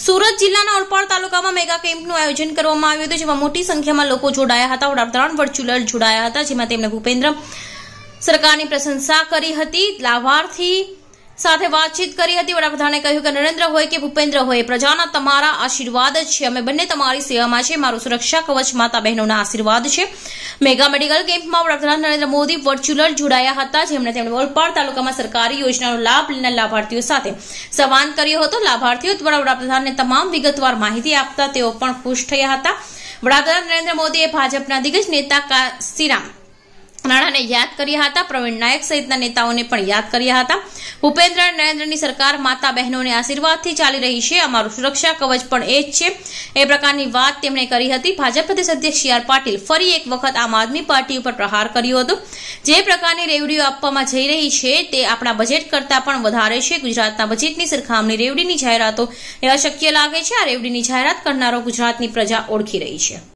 સુરત જિલ્લાના ઓલપાડ તાલુકામાં મેગા કેમ્પનું આયોજન કરવામાં આવ્યું હતું, જેમાં મોટી સંખ્યામાં લોકો જોડાયા હતા. વડાપ્રધાન વર્ચ્યુઅલ જોડાયા હતા, જેમાં તેમણે ભૂપેન્દ્ર સરકારની પ્રશંસા કરી હતી. લાભાર્થી સાથે વાતચીત કરી હતી. વડાપ્રધાને કહ્યું કે નરેન્દ્ર હોય કે ભૂપેન્દ્ર હોય, પ્રજાના તમારા આશીર્વાદ જ છે. અમે બંને તમારી સેવામાં છે. મારું સુરક્ષા કવચ માતા બહેનોના આશીર્વાદ છે. મેગા મેડિકલ કેમ્પમાં વડાપ્રધાન નરેન્દ્ર મોદી વર્ચ્યુઅલ જોડાયા હતા, જેમણે તેમણે ઓલપાડ તાલુકામાં સરકારી યોજનાનો લાભ લેનાર લાભાર્થીઓ સાથે સંવાદ કર્યો હતો. લાભાર્થીઓ દ્વારા વડાપ્રધાનને તમામ વિગતવાર માહિતી આપતા તેઓ પણ ખુશ થયા હતા. વડાપ્રધાન નરેન્દ્ર મોદીએ ભાજપના દિગ્ગજ નેતા કાશીરામ રાણાને યાદ કર્યા હતા. પ્રવીણ નાયક સહિતના નેતાઓને પણ યાદ કર્યા હતા. ભૂપેન્દ્ર નરેન્દ્રની સરકાર માતા બહેનોને આશીર્વાદથી ચાલી રહી છે. અમારું સુરક્ષા કવચ પણ એ જ છે. એ પ્રકારની વાત તેમણે કરી હતી. ભાજપ પ્રદેશ અધ્યક્ષ સી આર પાટીલ ફરી એક વખત આમ આદમી પાર્ટી ઉપર પ્રહાર કર્યો હતો. જે પ્રકારની રેવડીઓ આપવામાં જઈ રહી છે તે આપણા બજેટ કરતાં પણ વધારે છે. ગુજરાતના બજેટની સરખામણી રેવડીની જાહેરાતો એ અશક્ય લાગે છે. આ રેવડીની જાહેરાત કરનારો ગુજરાતની પ્રજા ઓળખી રહી છે.